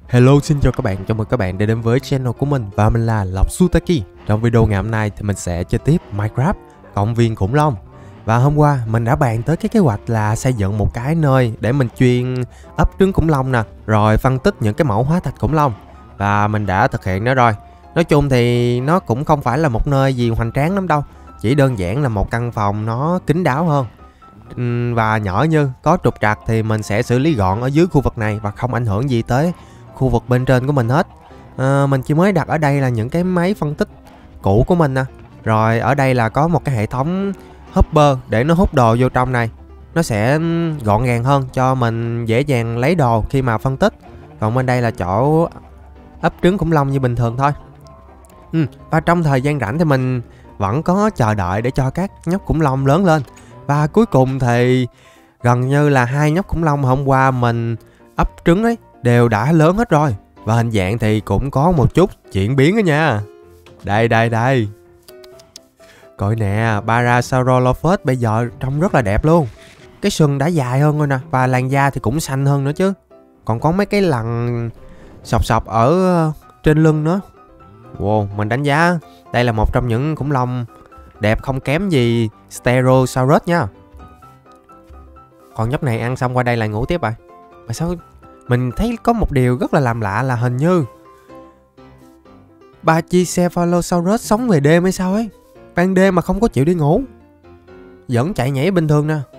Hello, xin chào các bạn, chào mừng các bạn đã đến với channel của mình và mình là Lộc Sutaki. Trong video ngày hôm nay thì mình sẽ chơi tiếp Minecraft Công viên khủng long. Và hôm qua mình đã bàn tới cái kế hoạch là xây dựng một cái nơi để mình chuyên ấp trứng khủng long nè, rồi phân tích những cái mẫu hóa thạch khủng long. Và mình đã thực hiện nó rồi. Nói chung thì nó cũng không phải là một nơi gì hoành tráng lắm đâu, chỉ đơn giản là một căn phòng nó kín đáo hơn. Và nhỏ như có trục trặc thì mình sẽ xử lý gọn ở dưới khu vực này và không ảnh hưởng gì tới khu vực bên trên của mình hết. Mình chỉ mới đặt ở đây là những cái máy phân tích cũ của mình nè. Rồi ở đây là có một cái hệ thống hopper để nó hút đồ vô trong này. Nó sẽ gọn gàng hơn cho mình dễ dàng lấy đồ khi mà phân tích. Còn bên đây là chỗ ấp trứng khủng long như bình thường thôi. Và trong thời gian rảnh thì mình vẫn có chờ đợi để cho các nhóc khủng long lớn lên. Và cuối cùng thì gần như là hai nhóc khủng long hôm qua mình ấp trứng ấy đều đã lớn hết rồi. Và hình dạng thì cũng có một chút chuyển biến đó nha. Đây. Coi nè, Parasaurolophus bây giờ trông rất là đẹp luôn. Cái sừng đã dài hơn rồi nè, và làn da thì cũng xanh hơn nữa chứ. Còn có mấy cái lằn sọc ở trên lưng nữa. Wow, mình đánh giá đây là một trong những khủng long đẹp không kém gì Stegosaurus nha. Còn nhóc này ăn xong qua đây lại ngủ tiếp rồi. Mà sao mình thấy có một điều rất là làm lạ là hình như Brachycephalosaurus sống về đêm hay sao ấy. Ban đêm mà không có chịu đi ngủ, vẫn chạy nhảy bình thường nè.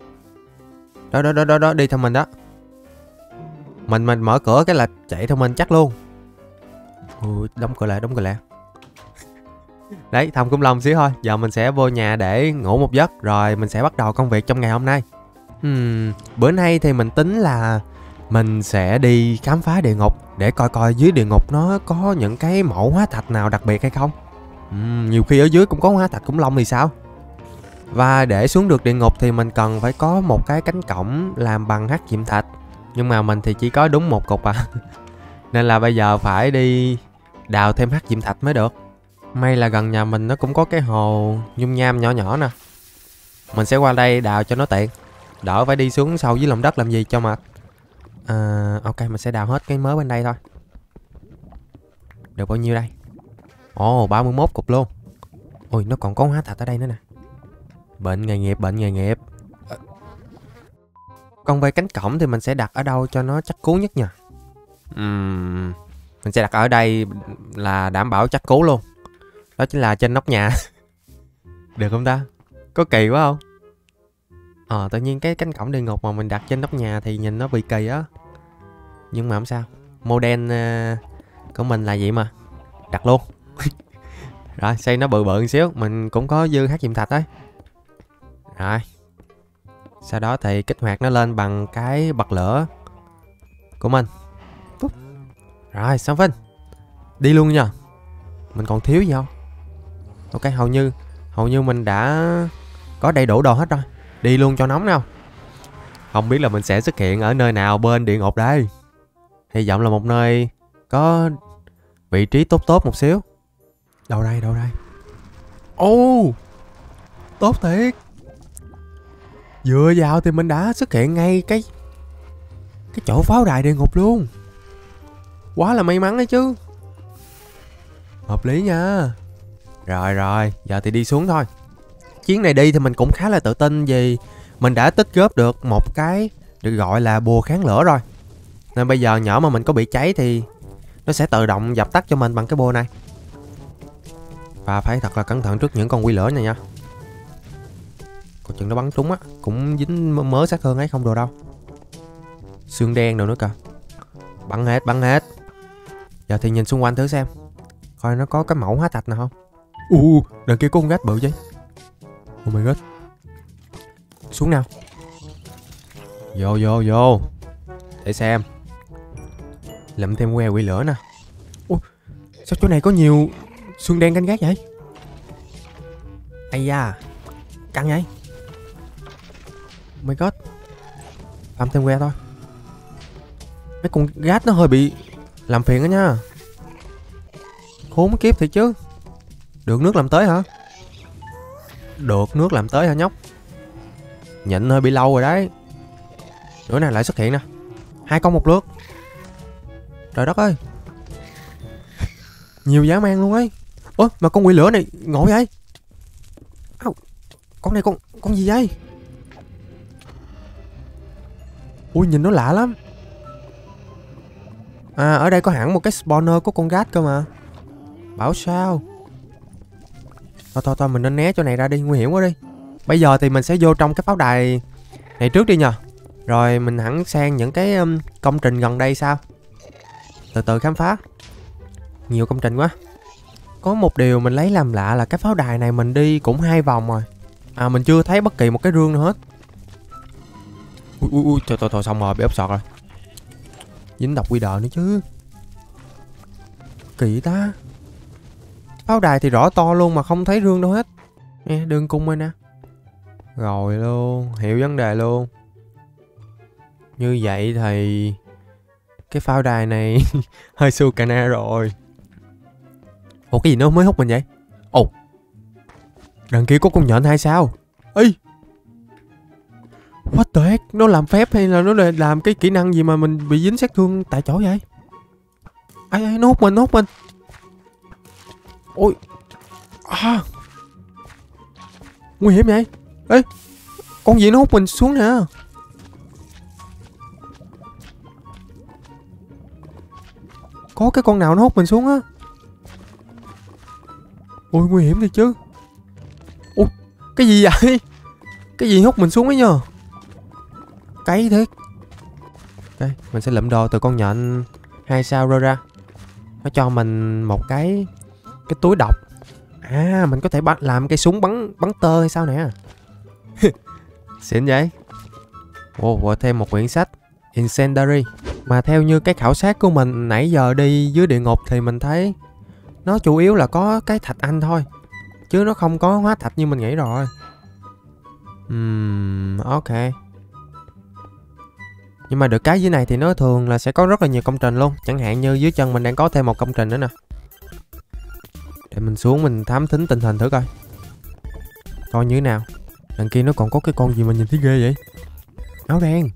Đó, đi theo mình đó. Mình mở cửa cái là chạy theo mình chắc luôn. Đóng cửa lại. Đấy, thăm khủng long xíu thôi. Giờ mình sẽ vô nhà để ngủ một giấc, rồi mình sẽ bắt đầu công việc trong ngày hôm nay. Bữa nay thì mình tính là mình sẽ đi khám phá địa ngục để coi dưới địa ngục nó có những cái mẫu hóa thạch nào đặc biệt hay không. Nhiều khi ở dưới cũng có hóa thạch khủng long thì sao. Và để xuống được địa ngục thì mình cần phải có một cái cánh cổng làm bằng hắc diệm thạch. Nhưng mà mình thì chỉ có đúng một cục à. Nên là bây giờ phải đi đào thêm hắc diệm thạch mới được. May là gần nhà mình nó cũng có cái hồ nhung nham nhỏ nè. Mình sẽ qua đây đào cho nó tiện, đỡ phải đi xuống sâu dưới lòng đất làm gì cho mệt. Ok, mình sẽ đào hết cái mớ bên đây thôi. Được bao nhiêu đây? 31 cục luôn. Ôi, nó còn có hóa thạch ở đây nữa nè. Bệnh nghề nghiệp. Còn về cánh cổng thì mình sẽ đặt ở đâu cho nó chắc cú nhất nha. Mình sẽ đặt ở đây là đảm bảo chắc cú luôn. Đó chính là trên nóc nhà. Được không ta? Có kỳ quá không? Tự nhiên cái cánh cổng địa ngục mà mình đặt trên nóc nhà thì nhìn nó bị kỳ á. Nhưng mà không sao, model của mình là vậy mà. Đặt luôn. Rồi, xây nó bự một xíu. Mình cũng có dư hắc diệm thạch đấy. Rồi, sau đó thì kích hoạt nó lên bằng cái bật lửa của mình. Rồi, xong Vinh. Đi luôn nha. Mình còn thiếu gì không? Ok, hầu như mình đã có đầy đủ đồ hết rồi. Đi luôn cho nóng nào. Không biết là mình sẽ xuất hiện ở nơi nào bên địa ngục đây. Hy vọng là một nơi có vị trí tốt một xíu. Đâu đây? Tốt thiệt. Vừa vào thì mình đã xuất hiện ngay cái chỗ pháo đài địa ngục luôn. Quá là may mắn đấy chứ. Hợp lý nha. Rồi, giờ thì đi xuống thôi. Chuyến này đi thì mình cũng khá là tự tin vì mình đã tích góp được một cái được gọi là bùa kháng lửa rồi. Nên bây giờ nhỡ mà mình có bị cháy thì nó sẽ tự động dập tắt cho mình bằng cái bùa này. Và phải thật là cẩn thận trước những con quy lửa này nha. Còn chừng nó bắn trúng á, cũng dính mớ sát thương ấy không đồ đâu. Xương đen đâu nữa kìa. Bắn hết. Giờ thì nhìn xung quanh thử xem, coi nó có cái mẫu hóa thạch nào không. Đằng kia có con gách bự chứ. Oh my god. Xuống nào. Vô. Để xem. Lượm thêm que quỷ lửa nè. Sao chỗ này có nhiều xương đen canh gác vậy? Ây da, căng vậy. Oh my god. Làm thêm que thôi. Mấy con gát nó hơi bị làm phiền đó nha. Khốn kiếp thiệt chứ. Được nước làm tới hả? Nhóc? Nhịn hơi bị lâu rồi đấy. Nữa này lại xuất hiện nè. 2 con một lượt. Trời đất ơi. Nhiều dã man luôn ấy. Ủa mà con quỷ lửa này ngộ vậy? Con này con gì vậy? Ui nhìn nó lạ lắm. À ở đây có hẳn một cái spawner của con gat cơ mà. Bảo sao? Thôi mình nên né chỗ này ra đi, nguy hiểm quá đi. Bây giờ thì mình sẽ vô trong cái pháo đài này trước đi nhờ. Rồi mình hẳn sang những cái công trình gần đây sao. Từ từ khám phá. Nhiều công trình quá. Có một điều mình lấy làm lạ là cái pháo đài này mình đi cũng 2 vòng rồi. À mình chưa thấy bất kỳ một cái rương nào hết. Ui thôi xong rồi, bị ốp sọt rồi. Dính độc quy đờ nữa chứ. Kỳ ta. Pháo đài thì rõ to luôn mà không thấy rương đâu hết. Nè đường cung rồi nè. Rồi luôn, hiểu vấn đề luôn. Như vậy thì cái pháo đài này hơi su cà na rồi. Ủa cái gì nó mới hút mình vậy? Ồ, đằng kia có con nhện hay sao? Ê, what the heck? Nó làm phép hay là nó làm cái kỹ năng gì mà mình bị dính sát thương tại chỗ vậy? Ai nó hút mình. Ôi à, nguy hiểm vậy. Ê, con gì nó hút mình xuống nè. Có cái con nào nó hút mình xuống á. Ôi nguy hiểm thiệt chứ. Ôi cái gì vậy? Cái gì hút mình xuống ấy nhờ. Cay thiệt. Ok mình sẽ lượm đồ từ con nhện 2 sao ra. Nó cho mình một cái túi độc. À mình có thể làm cái súng bắn tơ hay sao nè. Xịn vậy. Ồ thêm một quyển sách Incendiary. Mà theo như cái khảo sát của mình nãy giờ đi dưới địa ngục thì mình thấy nó chủ yếu là có cái thạch anh thôi, chứ nó không có hóa thạch như mình nghĩ rồi. Ok. Nhưng mà được cái dưới này thì nó thường là sẽ có rất là nhiều công trình luôn. Chẳng hạn như dưới chân mình đang có thêm một công trình nữa nè. Để mình xuống mình thám thính tình hình thử coi. Coi như thế nào. Đằng kia nó còn có cái con gì mà nhìn thấy ghê vậy. Áo đen.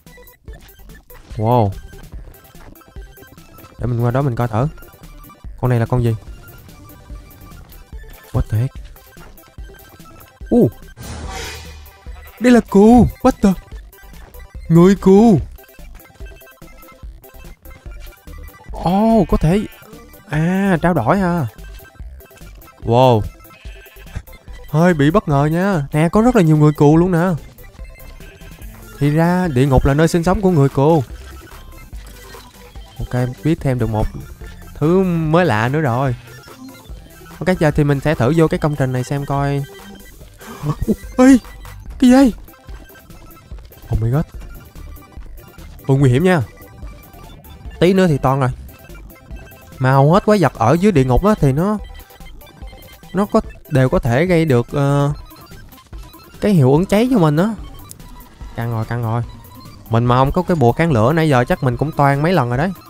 Wow. Để mình qua đó mình coi thử. Con này là con gì? What the heck? Đây là cừu. What the? Người cừu. Có thể. À trao đổi ha. Wow. Hơi bị bất ngờ nha. Nè có rất là nhiều người cừu luôn nè. Thì ra địa ngục là nơi sinh sống của người cừu. Ok biết thêm được một thứ mới lạ nữa rồi. Ok giờ thì mình sẽ thử vô cái công trình này xem coi. Ê cái gì? Oh my god. Nguy hiểm nha. Tí nữa thì toan rồi. Mà hầu hết quái vật ở dưới địa ngục á thì nó đều có thể gây được cái hiệu ứng cháy cho mình á. Căng rồi. Mình mà không có cái bùa kháng lửa nãy giờ chắc mình cũng toan mấy lần rồi đấy.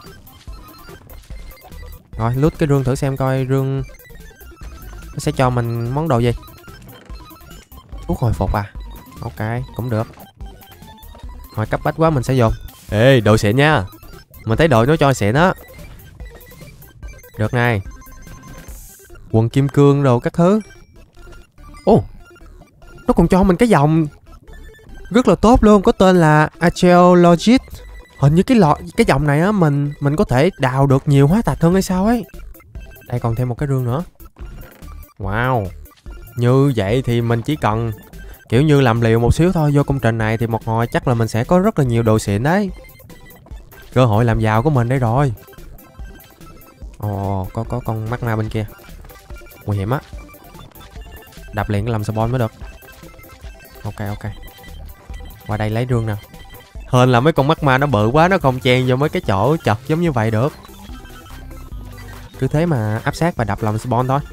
Rồi lút cái rương thử xem coi rương nó sẽ cho mình món đồ gì. Thuốc hồi phục à. Ok cũng được. Rồi cấp bách quá mình sẽ dùng. Ê đồ xịn nha. Mình thấy đồ nó cho xịn á. Được này. Quần kim cương đồ các thứ. Nó còn cho mình cái vòng rất là tốt luôn, có tên là Archaeologist. Hình như cái vòng này á mình có thể đào được nhiều hóa thạch hơn hay sao ấy. Đây còn thêm một cái rương nữa. Wow. Như vậy thì mình chỉ cần kiểu như làm liều một xíu thôi vô công trình này thì một hồi chắc là mình sẽ có rất là nhiều đồ xịn đấy. Cơ hội làm giàu của mình đây rồi. Có con mắt ma bên kia. Nguy hiểm á. Đập liền cái làm spawn mới được. Ok. Qua đây lấy rương nào. Hên là mấy con mắt ma nó bự quá, nó không chen vô mấy cái chỗ chật giống như vậy được. Cứ thế mà áp sát và đập làm spawn thôi.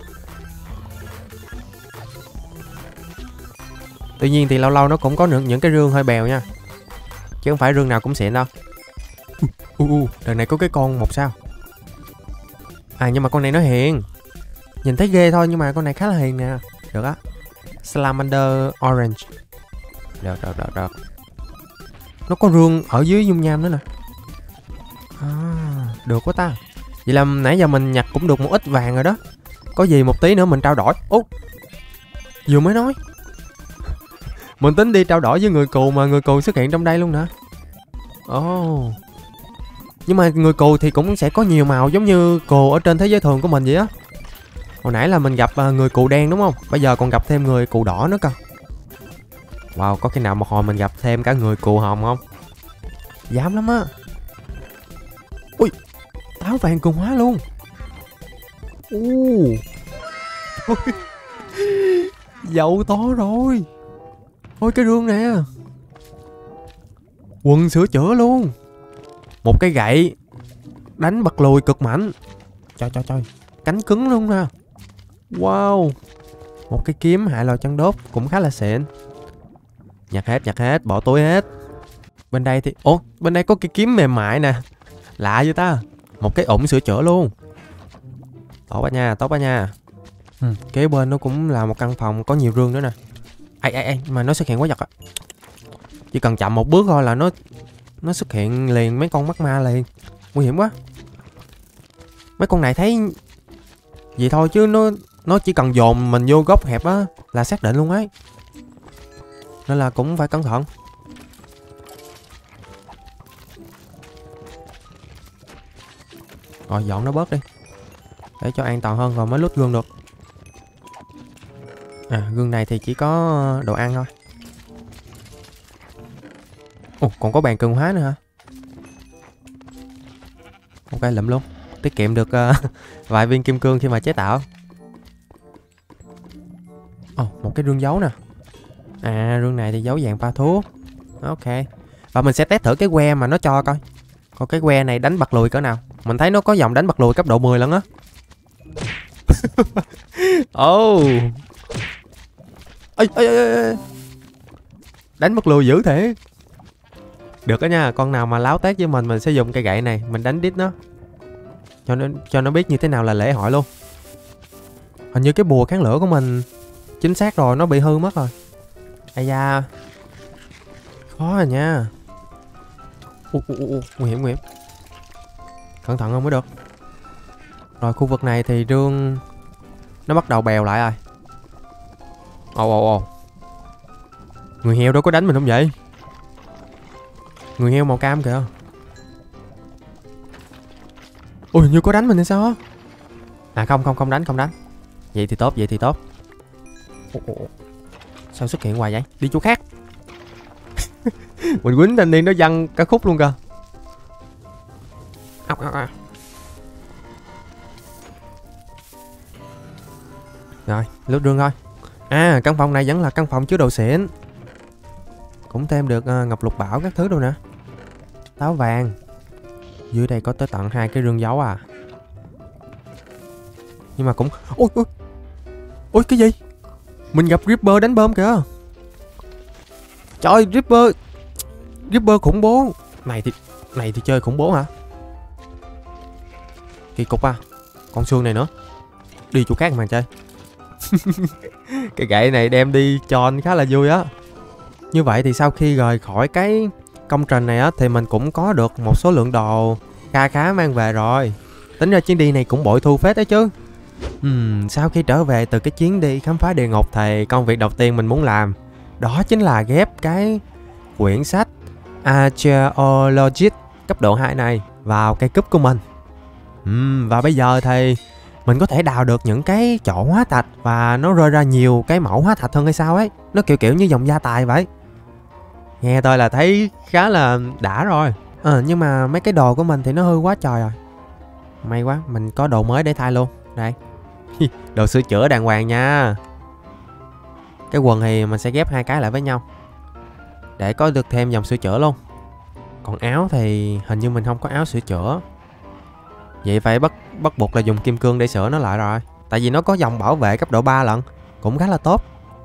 Tuy nhiên thì lâu lâu nó cũng có những cái rương hơi bèo nha. Chứ không phải rương nào cũng xịn đâu. Đợt này có cái con 1 sao. À nhưng mà con này nó hiền. Nhìn thấy ghê thôi nhưng mà con này khá là hiền nè. Được á. Salamander Orange. Được. Nó có rương ở dưới dung nham nữa nè. À, được quá ta. Vậy là nãy giờ mình nhặt cũng được một ít vàng rồi đó. Có gì một tí nữa mình trao đổi. Ủa, vừa mới nói mình tính đi trao đổi với người cù mà người cù xuất hiện trong đây luôn nè. Ồ. Nhưng mà người cù thì cũng sẽ có nhiều màu giống như cù ở trên thế giới thường của mình vậy á. Hồi nãy là mình gặp người cù đen đúng không? Bây giờ còn gặp thêm người cù đỏ nữa cơ. Wow, có khi nào một hồi mình gặp thêm cả người cù hồng không? Dám lắm á. Ui, táo vàng cường hóa luôn. Giàu to rồi. Ôi cái rương nè. Quần sửa chữa luôn. Một cái gậy đánh bật lùi cực mạnh. Trời. Cánh cứng luôn nè. Wow. Một cái kiếm hại lò chân đốt cũng khá là xịn. Nhặt hết, bỏ túi hết. Bên đây thì... Ủa, bên đây có cái kiếm mềm mại nè. Lạ vậy ta. Một cái ủng sửa chữa luôn. Tốt quá nha. Kế bên nó cũng là một căn phòng có nhiều rương nữa nè. Ai, mà nó xuất hiện quá giật à. Chỉ cần chậm một bước thôi là nó xuất hiện liền mấy con mắt ma liền. Nguy hiểm quá. Mấy con này thấy vậy thôi chứ nó chỉ cần dồn mình vô góc hẹp á là xác định luôn ấy. Nên là cũng phải cẩn thận. Rồi dọn nó bớt đi để cho an toàn hơn rồi mới lút gương được. À, gương này thì chỉ có đồ ăn thôi. Ồ, còn có bàn cường hóa nữa hả? Ok, lụm luôn. Tiết kiệm được vài viên kim cương khi mà chế tạo. Ồ, một cái rương dấu nè. À, rương này thì dấu vàng pha thuốc. Ok. Và mình sẽ test thử cái que mà nó cho coi. Coi cái que này đánh bật lùi cỡ nào. Mình thấy nó có dòng đánh bật lùi cấp độ 10 lần á. Oh. Ê. Đánh bật lùi dữ thế. Được đó nha, con nào mà láo tét với mình sẽ dùng cây gậy này, mình đánh đít nó. Cho nó biết như thế nào là lễ hội luôn. Hình như cái bùa kháng lửa của mình chính xác rồi, nó bị hư mất rồi. Ây da. Khó rồi nha. Nguy hiểm. Cẩn thận không mới được. Rồi khu vực này thì rương nó bắt đầu bèo lại rồi. Ồ. Người heo đâu có đánh mình không vậy? Người heo màu cam kìa. Ui, như có đánh mình hay sao á? À không đánh. Vậy thì tốt. Sao xuất hiện hoài vậy? Đi chỗ khác. Mình quýnh thanh niên nó văng cả khúc luôn kìa. Rồi, lướt rương thôi. À, căn phòng này vẫn là căn phòng chứa đồ xịn. Cũng thêm được ngọc lục bảo các thứ đâu nè. Táo vàng. Dưới đây có tới tận 2 cái rương dấu à. Nhưng mà cũng... Ôi cái gì? Mình gặp Ripper đánh bom kìa. Trời ơi, Ripper khủng bố. Này thì chơi khủng bố hả? Kỳ cục à. Con xương này nữa. Đi chỗ khác mà chơi. Cái gậy này đem đi cho anh khá là vui á. Như vậy thì sau khi rời khỏi cái công trình này á thì mình cũng có được một số lượng đồ khá mang về rồi. Tính ra chuyến đi này cũng bội thu phết đấy chứ. Sau khi trở về từ cái chuyến đi khám phá địa ngục thì công việc đầu tiên mình muốn làm đó chính là ghép cái quyển sách Archaeology cấp độ 2 này vào cây cúp của mình. Và bây giờ thì mình có thể đào được những cái chỗ hóa thạch và nó rơi ra nhiều cái mẫu hóa thạch hơn hay sao ấy. Nó kiểu như dòng gia tài vậy. Nghe tôi là thấy khá là đã rồi. Nhưng mà mấy cái đồ của mình thì nó hư quá trời rồi. May quá, mình có đồ mới để thay luôn. Đây. Đồ sửa chữa đàng hoàng nha. Cái quần thì mình sẽ ghép 2 cái lại với nhau để có được thêm dòng sửa chữa luôn. Còn áo thì hình như mình không có áo sửa chữa. Vậy phải bắt buộc là dùng kim cương để sửa nó lại rồi. Tại vì nó có dòng bảo vệ cấp độ 3 lận. Cũng khá là tốt.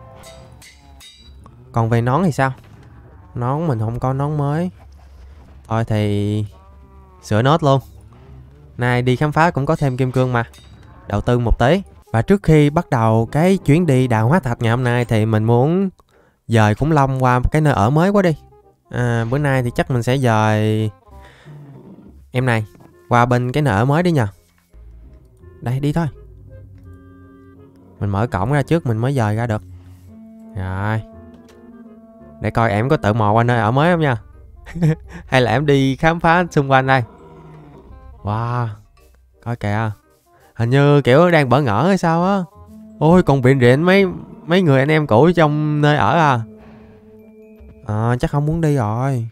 Còn về nón thì sao? Nón mình không có nón mới. Thôi thì sửa nốt luôn. Nay đi khám phá cũng có thêm kim cương mà. Đầu tư một tí. Và trước khi bắt đầu cái chuyến đi đào hóa thạch ngày hôm nay thì mình muốn dời khủng long qua cái nơi ở mới quá đi. Bữa nay thì chắc mình sẽ dời Em này, qua bên cái nơi ở mới đi nhờ. Đây, đi thôi. Mình mở cổng ra trước mình mới dời ra được. Rồi. Để coi em có tự mò qua nơi ở mới không nha. Hay là em đi khám phá xung quanh đây. Wow. Coi kìa. Hình như kiểu đang bỡ ngỡ hay sao á. Ôi còn viện viện mấy người anh em cũ trong nơi ở à. Chắc không muốn đi rồi.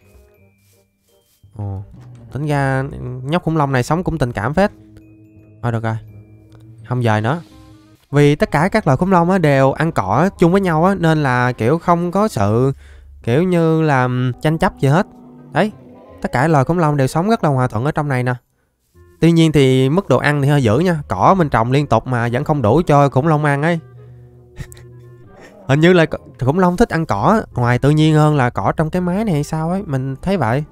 Tính ra nhóc khủng long này sống cũng tình cảm phết. Thôi được rồi, không dời nữa. Vì tất cả các loài khủng long á đều ăn cỏ chung với nhau á, nên là kiểu không có sự kiểu như là tranh chấp gì hết. Đấy, tất cả loài khủng long đều sống rất là hòa thuận ở trong này nè. Tuy nhiên thì mức độ ăn thì hơi dữ nha. Cỏ mình trồng liên tục mà vẫn không đủ cho khủng long ăn ấy. Hình như là khủng long thích ăn cỏ ngoài tự nhiên hơn là cỏ trong cái máy này hay sao ấy. Mình thấy vậy.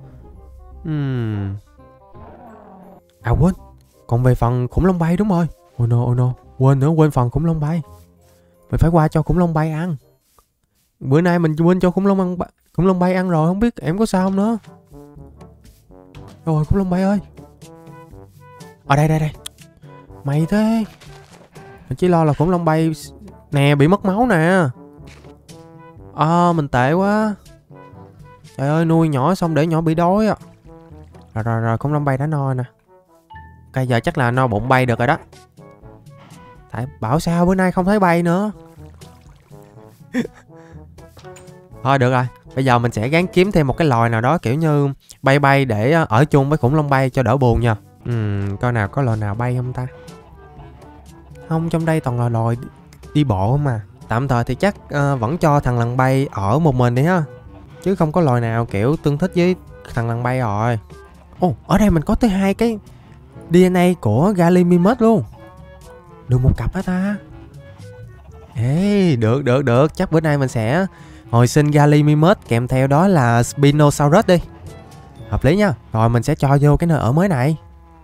À quên, còn về phần khủng long bay đúng rồi. Oh no, quên phần khủng long bay. Mình phải qua cho khủng long bay ăn. Bữa nay mình quên cho khủng long bay ăn rồi, không biết em có sao không nữa. Rồi khủng long bay ơi. Ở đây. Mày thế. Mình chỉ lo là khủng long bay nè bị mất máu nè. Mình tệ quá. Trời ơi, nuôi nhỏ xong để nhỏ bị đói à. Rồi khủng long bay đã no nè. Ok, giờ chắc là no bụng bay được rồi đó. Tại bảo sao bữa nay không thấy bay nữa. Thôi được rồi, bây giờ mình sẽ gắng kiếm thêm một cái loài nào đó kiểu như bay để ở chung với khủng long bay cho đỡ buồn nha. Coi nào có loài nào bay không ta. Không, trong đây toàn là loài đi bộ không mà. Tạm thời thì chắc vẫn cho thằng lằn bay ở một mình đi ha. Chứ không có loài nào kiểu tương thích với thằng lằn bay rồi. Ở đây mình có tới 2 cái DNA của Gallimimus luôn. Được một cặp hả ta? Ê, được. Chắc bữa nay mình sẽ hồi sinh Gallimimus kèm theo đó là Spinosaurus đi. Hợp lý nha. Rồi mình sẽ cho vô cái nơi ở mới này.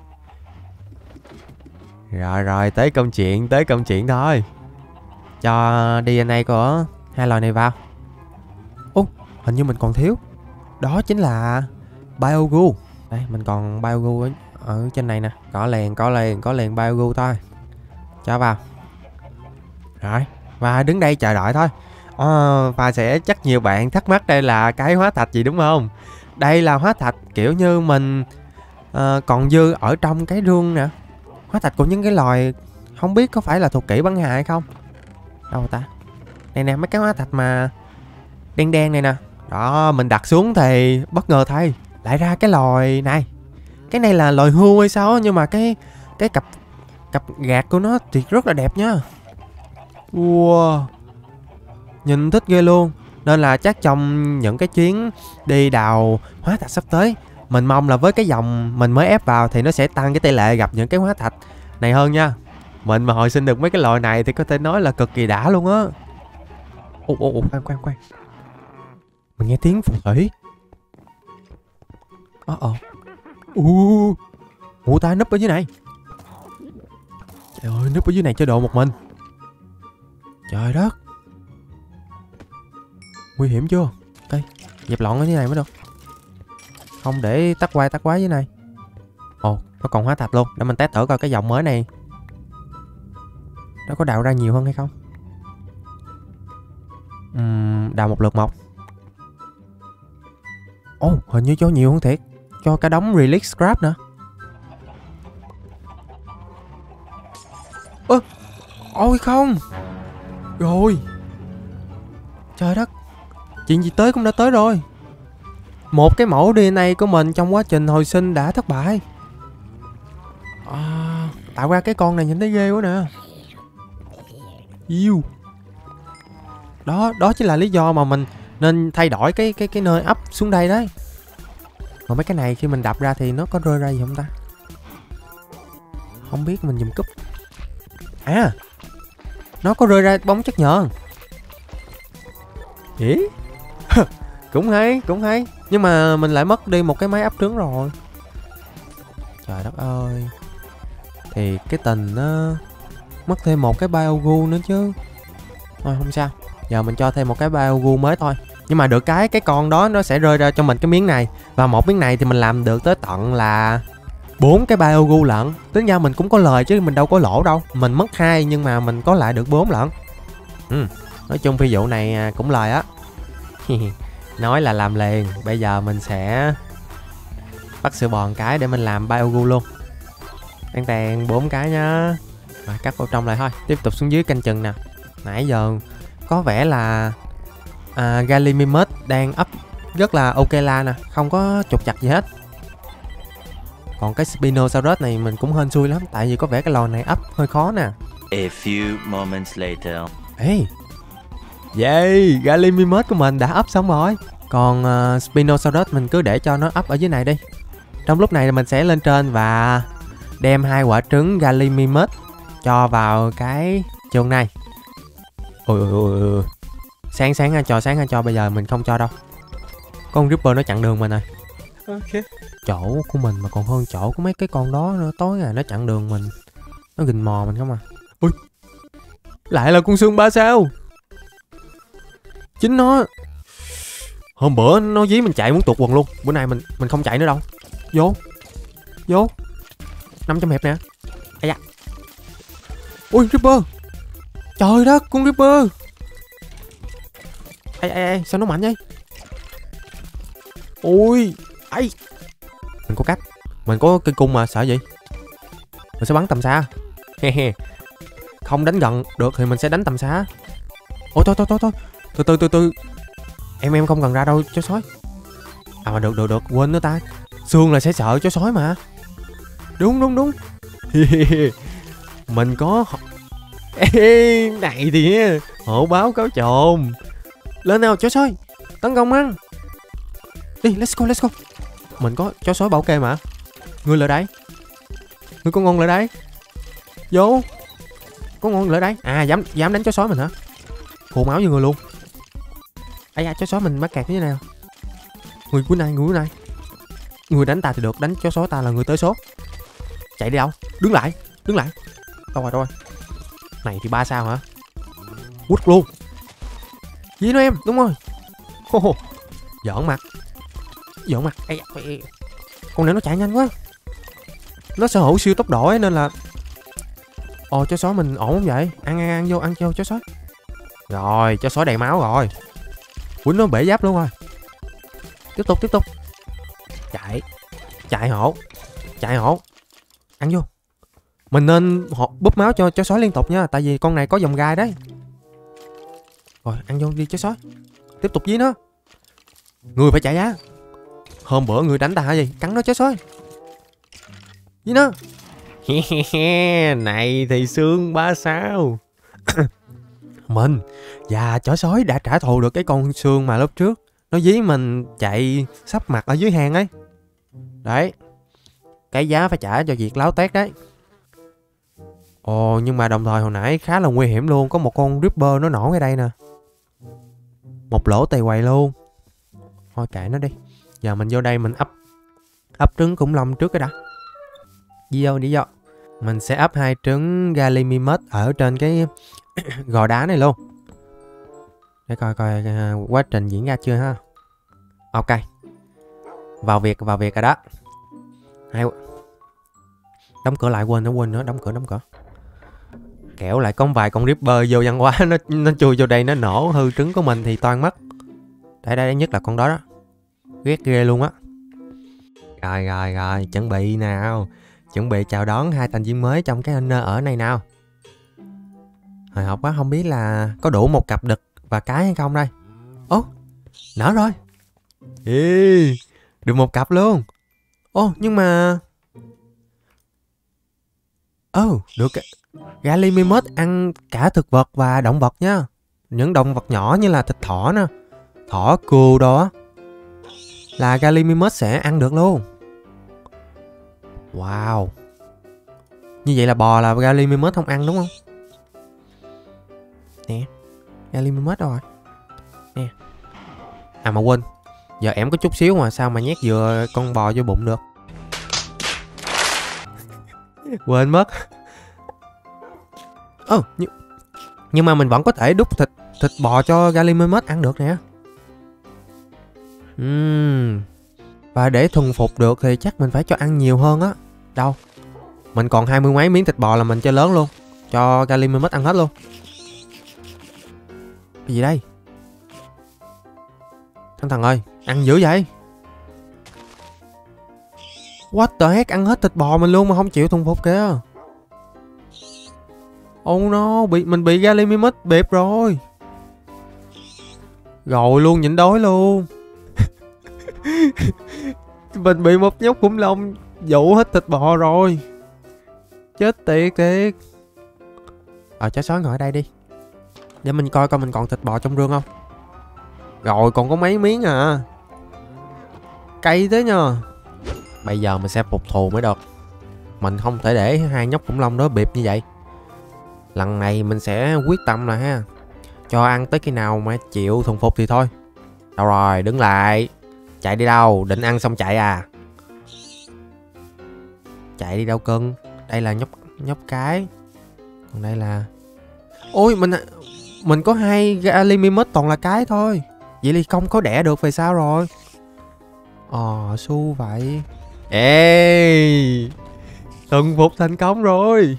Rồi, tới công chuyện thôi. Cho DNA của 2 loài này vào. Hình như mình còn thiếu. Đó chính là Biogu. Đây, mình còn Biogu ở trên này nè. Có liền Biogu thôi. Cho vào. Rồi, và đứng đây chờ đợi thôi. Và sẽ chắc nhiều bạn thắc mắc đây là cái hóa thạch gì đúng không? Đây là hóa thạch kiểu như mình còn dư ở trong cái rương nè. Hóa thạch của những cái loài không biết có phải là thuộc kỷ băng hà hay không. Đâu ta? Này nè, mấy cái hóa thạch mà đen này nè. Đó, mình đặt xuống thì bất ngờ thay lại ra cái loài này. Cái này là loài hươu hay sao, nhưng mà cái cặp gạt của nó thì rất là đẹp nha. Wow, nhìn thích ghê luôn. Nên là chắc trong những cái chuyến đi đào hóa thạch sắp tới, mình mong là với cái dòng mình mới ép vào thì nó sẽ tăng cái tỷ lệ gặp những cái hóa thạch này hơn nha. Mình mà hồi sinh được mấy cái loài này thì có thể nói là cực kỳ đã luôn á. Khoan. Mình nghe tiếng phù thủy. Mụ ta núp ở dưới này. Trời ơi, núp ở dưới này chơi độ một mình. Trời đất, nguy hiểm chưa? Ok, dẹp lọn ở dưới này mới được. Không để tắc quái dưới này. Nó còn hóa thạch luôn. Để mình test thử coi cái dòng mới này nó có đào ra nhiều hơn hay không. Đào một lượt một. Hình như cho nhiều hơn thiệt. Cho cả đống relic scrap nữa. Ôi không. Rồi. Trời đất, chuyện gì tới cũng đã tới rồi. Một cái mẫu DNA của mình trong quá trình hồi sinh đã thất bại. Tạo ra cái con này nhìn thấy ghê quá nè. Yêu. Đó chính là lý do mà mình nên thay đổi cái nơi ấp xuống đây đấy. Mà mấy cái này khi mình đập ra thì nó có rơi ra gì không ta? Không biết, mình dùng cúp. Nó có rơi ra bóng chất nhờn. Ý. Cũng hay. Nhưng mà mình lại mất đi một cái máy ấp trứng rồi. Trời đất ơi. Thì cái tình nó mất thêm một cái Biogu nữa chứ. Thôi không sao. Giờ mình cho thêm một cái Biogu mới thôi. Nhưng mà được cái con đó nó sẽ rơi ra cho mình cái miếng này. Và một miếng này thì mình làm được tới tận là 4 cái Biogu lận. Tính ra mình cũng có lời chứ mình đâu có lỗ đâu. Mình mất 2 nhưng mà mình có lại được 4 lận. Nói chung phi vụ này cũng lời á. Nói là làm liền. Bây giờ mình sẽ bắt sữa bò cái để mình làm Biogu luôn. Tàn 4 cái nhá. Rồi cắt vào trong lại thôi. Tiếp tục xuống dưới canh chừng nè. Nãy giờ có vẻ là Gallimimus đang up rất là ok la nè. Không có trục chặt gì hết. Còn cái Spinosaurus này mình cũng hên xui lắm. Tại vì có vẻ cái lò này up hơi khó nè. A few moments later. Ê, yay, Gallimimus của mình đã up xong rồi. Còn Spinosaurus mình cứ để cho nó up ở dưới này đi. Trong lúc này mình sẽ lên trên và đem 2 quả trứng Gallimimus cho vào cái chuồng này. Ôi. Sáng ha cho, bây giờ mình không cho đâu. Con Ripper nó chặn đường mình rồi. Ok. Chỗ của mình mà còn hơn chỗ của mấy cái con đó nữa. Tối ngày nó chặn đường mình. Nó gìn mò mình không à. Ui, lại là con xương 3 sao. Chính nó. Hôm bữa nó dí mình chạy muốn tuột quần luôn. Bữa nay mình không chạy nữa đâu. Vô 500 hẹp nè. Ây da. Ui Ripper. Trời đất, con Ripper. Ê, sao nó mạnh vậy? Ui, ấy. Mình có cách. Mình có cây cung mà, sợ gì? Mình sẽ bắn tầm xa. Không đánh gần được thì mình sẽ đánh tầm xa. Ôi thôi. Từ. Em không cần ra đâu chó sói. À mà được, quên nữa ta. Xương là sẽ sợ chó sói mà. Đúng. Mình có. Ê, này thì hổ báo cáo trồn. Lên nào chó sói, tấn công ăn. Đi, let's go. Mình có chó sói bảo kê mà. Ngươi lại đây. Ngươi có ngon lại đây. Vô. Có ngon lại đây. À dám đánh chó sói mình hả? Khô máu như người luôn. Ây da, chó sói mình mắc kẹt như thế nào? Người cuối này. Người đánh ta thì được, đánh chó sói ta là người tới số. Chạy đi đâu? Đứng lại. Đâu rồi. Này thì 3 sao hả? Quất luôn. Gì nữa em, đúng rồi. Giỡn mặt. Ây, con này nó chạy nhanh quá. Nó sở hữu siêu tốc độ ấy nên là. Ồ, chó sói mình ổn không vậy? Ăn vô chó sói. Rồi, chó sói đầy máu rồi. Quýnh nó bể giáp luôn rồi. Tiếp tục. Chạy hộ. Ăn vô. Mình nên búp máu cho chó sói liên tục nha. Tại vì con này có dòng gai đấy. Rồi, ăn vô đi chó sói. Tiếp tục dí nó. Người phải chạy á. Hôm bữa người đánh ta hả gì? Cắn nó chó sói. Dí nó. Này thì xương 3 sao. Mình và chó sói đã trả thù được cái con xương mà lúc trước nó dí mình chạy sắp mặt ở dưới hang ấy. Đấy. Cái giá phải trả cho việc láo tét đấy. Ồ, nhưng mà đồng thời hồi nãy khá là nguy hiểm luôn. Có một con Ripper nó nổ ngay đây nè. Một lỗ tì quầy luôn. Thôi kệ nó đi. Giờ mình vô đây mình ấp trứng khủng long trước cái đã. Đi vô. Mình sẽ ấp 2 trứng Gallimimus ở trên cái gò đá này luôn. Để coi quá trình diễn ra chưa ha. Ok. Vào việc rồi đó. Đóng cửa lại, quên nữa. Đóng cửa. Kẻo lại có vài con Ripper vô văn hóa nó chui vô đây nó nổ hư trứng của mình thì toan mất. Đây nhất là con đó. Ghét ghê luôn á. Rồi, chuẩn bị nào. Chuẩn bị chào đón 2 thành viên mới trong cái inner ở này nào. Hồi hộp quá, không biết là có đủ một cặp đực và cái hay không đây. Ố, nở rồi. Ê, được một cặp luôn. Ô, nhưng mà. Được. Gallimimus ăn cả thực vật và động vật nha. Những động vật nhỏ như là thịt thỏ nè, thỏ cừu đó là Gallimimus sẽ ăn được luôn. Wow. Như vậy là bò là Gallimimus không ăn đúng không? Nè, Gallimimus rồi. Nè. À mà quên, giờ em có chút xíu mà sao mà nhét vừa con bò vô bụng được. Quên mất. Nhưng mà mình vẫn có thể đút thịt bò cho Gallimimus ăn được nè. Và để thuần phục được thì chắc mình phải cho ăn nhiều hơn á. Đâu, mình còn 20 mấy miếng thịt bò là mình cho lớn luôn. Cho Gallimimus ăn hết luôn. Cái gì đây? Thằng thần ơi, ăn dữ vậy? What the heck, ăn hết thịt bò mình luôn mà không chịu thuần phục kìa. Oh no, mình bị Gallimimus bịp rồi. Rồi luôn, nhịn đói luôn. Mình bị một nhóc khủng long dụ hết thịt bò rồi. Chết tiệt thiệt. Chó sói ngồi ở đây đi. Để mình coi coi mình còn thịt bò trong rương không. Rồi còn có mấy miếng à. Cay thế nhờ. Bây giờ mình sẽ phục thù mới được. Mình không thể để hai nhóc khủng long đó bịp như vậy. Lần này mình sẽ quyết tâm là ha, cho ăn tới khi nào mà chịu thuần phục thì thôi. Đâu rồi, đứng lại. Chạy đi đâu, định ăn xong chạy à? Chạy đi đâu cưng. Đây là nhóc cái. Còn đây là... Ôi, mình có 2 Gallimimus toàn là cái thôi. Vậy thì không có đẻ được về sao rồi? Su vậy. Ê, thuần phục thành công rồi.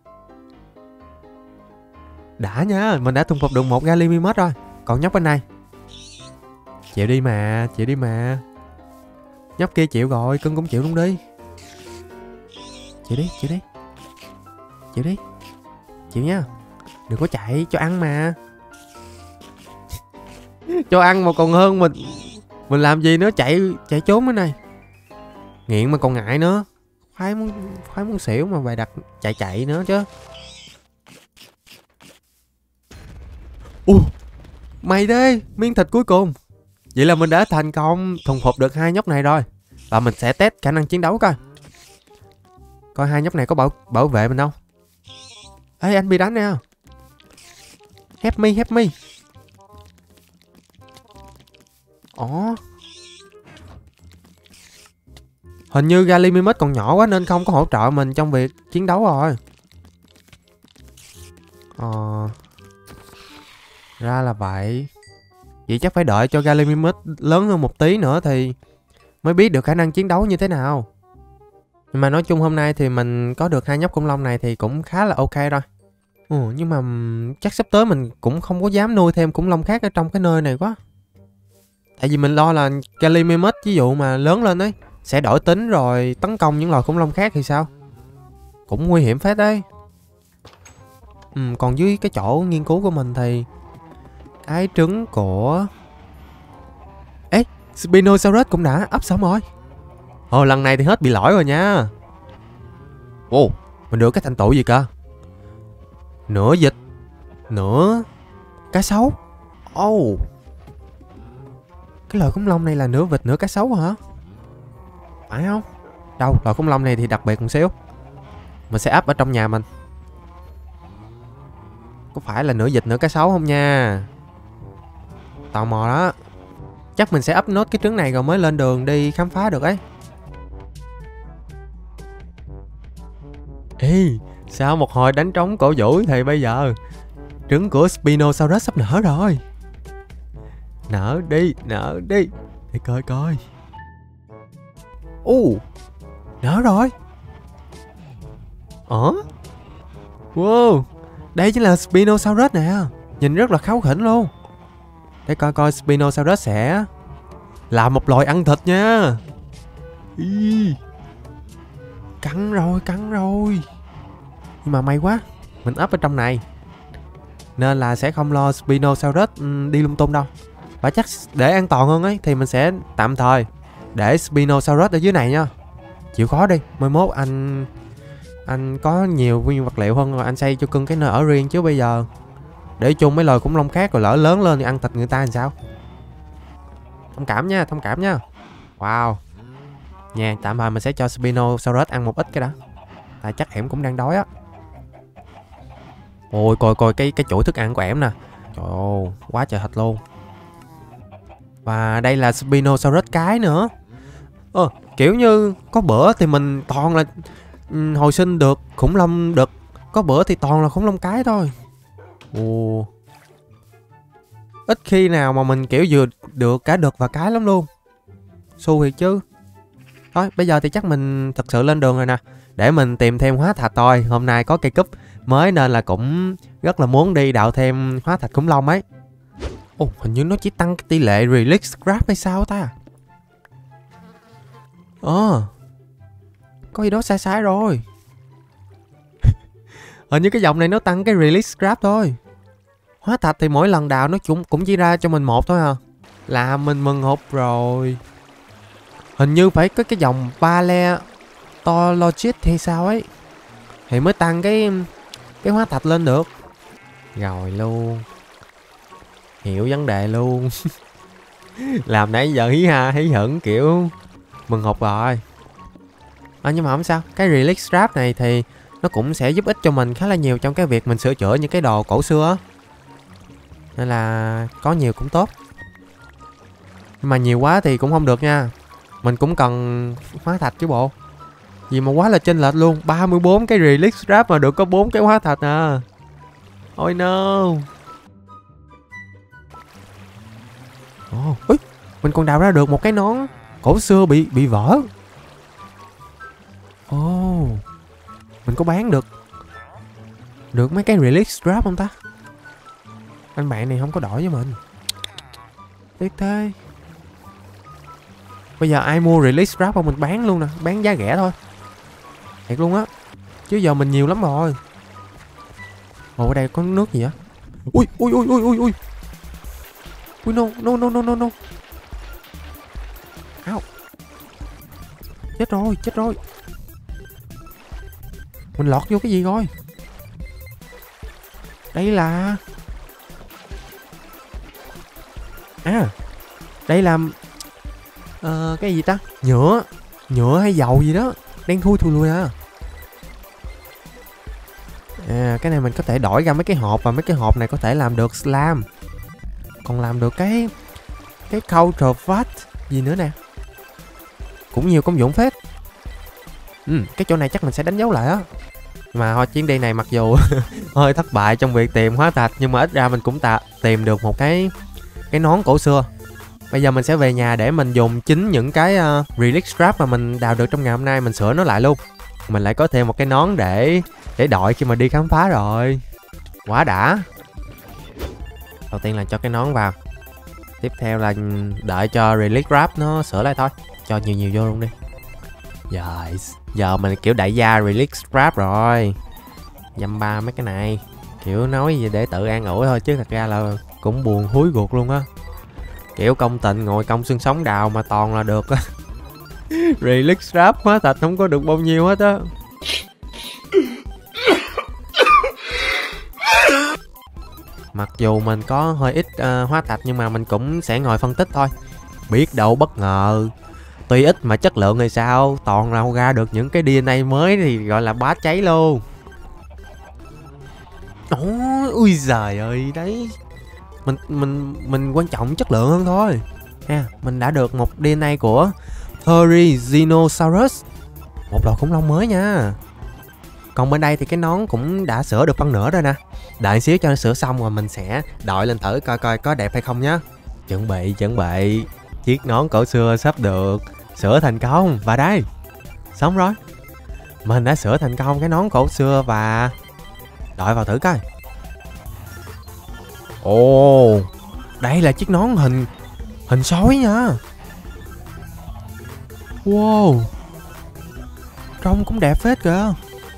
Đã nha, mình đã thuần phục được 1 Gallimimus rồi. Còn nhóc bên này. Chịu đi mà. Nhóc kia chịu rồi, cưng cũng chịu luôn đi. Chịu đi. Chịu nha. Đừng có chạy, cho ăn mà. Cho ăn mà còn hơn mình làm gì nữa, chạy trốn cái này. Nghiện mà còn ngại nữa. Khoái muốn xỉu mà bày đặt chạy nữa chứ. Mày đây, miếng thịt cuối cùng. Vậy là mình đã thành công thuần phục được 2 nhóc này rồi. Và mình sẽ test khả năng chiến đấu coi. Coi 2 nhóc này có bảo vệ mình không. Ê, anh bị đánh nè. Help me. Hình như Gallimimus còn nhỏ quá nên không có hỗ trợ mình trong việc chiến đấu rồi. Ra là vậy. Vậy chắc phải đợi cho Gallimimus lớn hơn một tí nữa thì mới biết được khả năng chiến đấu như thế nào. Nhưng mà nói chung hôm nay thì mình có được 2 nhóc khủng long này thì cũng khá là ok rồi. Nhưng mà chắc sắp tới mình cũng không có dám nuôi thêm khủng long khác ở trong cái nơi này quá. Tại vì mình lo là Gallimimus ví dụ mà lớn lên ấy sẽ đổi tính rồi tấn công những loài khủng long khác thì sao? Cũng nguy hiểm phết đấy. Còn dưới cái chỗ nghiên cứu của mình thì cái trứng của... Ê, Spinosaurus cũng đã ấp xong rồi. Lần này thì hết bị lỗi rồi nha. Mình được cái thành tựu gì cơ? Nửa vịt, nửa cá sấu. Cái loài khủng long này là nửa vịt nửa cá sấu hả? Phải không? Đâu, loài khủng long này thì đặc biệt một xíu. Mình sẽ ấp ở trong nhà mình. Có phải là nửa vịt nửa cá sấu không nha? Tò mò đó. Chắc mình sẽ ấp nốt cái trứng này rồi mới lên đường đi khám phá được ấy. Ê, sau một hồi đánh trống cổ vũ thì bây giờ trứng của Spinosaurus sắp nở rồi. Nở đi. Để coi. Nở rồi. Wow, đây chính là Spinosaurus nè. Nhìn rất là kháu khỉnh luôn. Để coi Spinosaurus sẽ là một loài ăn thịt nha. Cắn rồi. Nhưng mà may quá, mình ấp ở trong này nên là sẽ không lo Spinosaurus đi lung tung đâu. Và chắc để an toàn hơn ấy thì mình sẽ tạm thời để Spinosaurus ở dưới này nha. Chịu khó đi, mai mốt anh có nhiều nguyên vật liệu hơn rồi anh xây cho cưng cái nơi ở riêng, chứ bây giờ để chung mấy loài khủng long khác rồi lỡ lớn lên thì ăn thịt người ta làm sao. Thông cảm nha. Wow. Nha, tạm thời mình sẽ cho Spinosaurus ăn một ít cái đã. Tại chắc em cũng đang đói á. Ôi, coi cái chuỗi thức ăn của em nè. Trời ơi, quá trời thịt luôn. Và đây là Spinosaurus cái nữa. Kiểu như có bữa thì mình toàn là hồi sinh được khủng long đực, có bữa thì toàn là khủng long cái thôi. Ít khi nào mà mình kiểu vừa được cả đực và cái lắm luôn. Xu thiệt chứ. Thôi bây giờ thì chắc mình thật sự lên đường rồi nè. Để mình tìm thêm hóa thạch thôi. Hôm nay có cây cúp mới nên là cũng rất là muốn đi đào thêm hóa thạch khủng long ấy. Ồ, hình như nó chỉ tăng cái tỷ lệ relic scrap hay sao ta? Có gì đó sai sai rồi. Hình như cái dòng này nó tăng cái relic scrap thôi. Hóa thạch thì mỗi lần đào nó cũng chỉ ra cho mình một thôi à. Là mình mừng hụt rồi. Hình như phải có cái dòng Paleologist hay sao ấy thì mới tăng cái hóa thạch lên được. Rồi luôn. Hiểu vấn đề luôn. Làm nãy giờ hí ha hí hửng kiểu mừng hụt rồi. Nhưng mà không sao. Cái relic scrap này thì nó cũng sẽ giúp ích cho mình khá là nhiều trong cái việc mình sửa chữa những cái đồ cổ xưa á. Nên là có nhiều cũng tốt. Nhưng mà nhiều quá thì cũng không được nha. Mình cũng cần hóa thạch chứ bộ. Gì mà quá là chênh lệch luôn. 34 cái relic scrap mà được có 4 cái hóa thạch à. Ôi no. Ui, mình còn đào ra được một cái nón cổ xưa bị vỡ. Mình có bán được mấy cái relic scrap không ta? Anh bạn này không có đổi với mình. Tiếc thế. Bây giờ ai mua relic scrap không mình bán luôn nè. Bán giá rẻ thôi. Thiệt luôn á. Chứ giờ mình nhiều lắm rồi. Ở đây có nước gì vậy? Ui. Ui no. Ao. Chết rồi. Mình lọt vô cái gì rồi? Đây là... đây là... cái gì ta? Nhựa hay dầu gì đó. Đen thui lùi à. Cái này mình có thể đổi ra mấy cái hộp. Và mấy cái hộp này có thể làm được slam. Còn làm được cái counterfeit gì nữa nè. Cũng nhiều công dụng phết. Cái chỗ này chắc mình sẽ đánh dấu lại á. Mà thôi chuyến đi này mặc dù hơi thất bại trong việc tìm hóa thạch, nhưng mà ít ra mình cũng tìm được một cái nón cổ xưa. Bây giờ mình sẽ về nhà để mình dùng chính những cái relic scrap mà mình đào được trong ngày hôm nay, mình sửa nó lại luôn. Mình lại có thêm một cái nón để đội khi mà đi khám phá rồi. Quá đã. Đầu tiên là cho cái nón vào. Tiếp theo là đợi cho relic scrap nó sửa lại thôi. Cho nhiều vô luôn đi. Yes. Giờ mình kiểu đại gia relic scrap rồi. Dăm ba mấy cái này. Kiểu nói gì để tự an ủi thôi chứ thật ra là cũng buồn húi ruột luôn á. Kiểu công tình ngồi công xương sống đào mà toàn là được á. Relic scrap hóa thạch không có được bao nhiêu hết á. Mặc dù mình có hơi ít hóa thạch nhưng mà mình cũng sẽ ngồi phân tích thôi. Biết đâu bất ngờ. Tuy ít mà chất lượng thì sao, toàn nào ra được những cái DNA mới thì gọi là bá cháy luôn. Ui giời ơi, đấy. Mình quan trọng chất lượng hơn thôi. Mình đã được một DNA của Therizinosaurus, một loài khủng long mới nha. Còn bên đây thì cái nón cũng đã sửa được phân nửa rồi nè. Đợi xíu cho nó sửa xong rồi mình sẽ đội lên thử coi có đẹp hay không nhá. Chuẩn bị. Chiếc nón cổ xưa sắp được sửa thành công. Và đây, xong rồi. Mình đã sửa thành công cái nón cổ xưa và đội vào thử coi. Ồ, đây là chiếc nón hình sói nha. Wow, trông cũng đẹp phết kìa.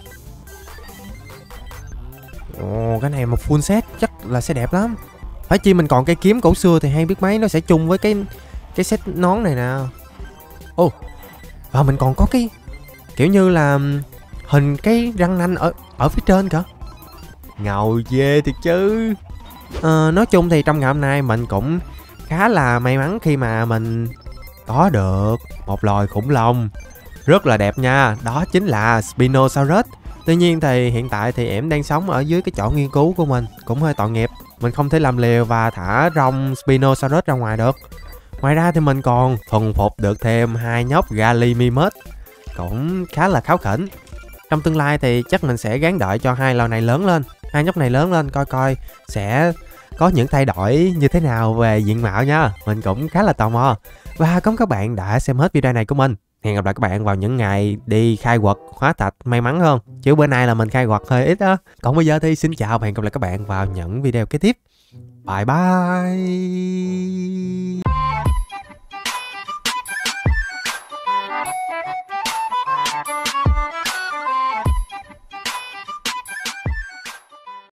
Ồ, cái này một full set chắc là sẽ đẹp lắm. Phải chi mình còn cây kiếm cổ xưa thì hay biết mấy nó sẽ chung với cái set nón này nè. Ồ, và mình còn có cái kiểu như là hình cái răng nanh ở phía trên kìa. Ngầu ghê thiệt chứ. Nói chung thì trong ngày hôm nay mình cũng khá là may mắn khi mà mình có được một loài khủng long rất là đẹp nha. Đó chính là Spinosaurus. Tuy nhiên thì hiện tại thì em đang sống ở dưới cái chỗ nghiên cứu của mình, cũng hơi tội nghiệp. Mình không thể làm liều và thả rong Spinosaurus ra ngoài được. Ngoài ra thì mình còn thuần phục được thêm 2 nhóc Gallimimus, cũng khá là kháu khỉnh. Trong tương lai thì chắc mình sẽ gán đợi cho 2 loài này lớn lên. 2 nhóc này lớn lên coi sẽ có những thay đổi như thế nào về diện mạo nha. Mình cũng khá là tò mò. Và cảm ơn các bạn đã xem hết video này của mình. Hẹn gặp lại các bạn vào những ngày đi khai quật hóa thạch may mắn hơn. Chứ bữa nay là mình khai quật hơi ít á. Còn bây giờ thì xin chào và hẹn gặp lại các bạn vào những video kế tiếp. Bye bye.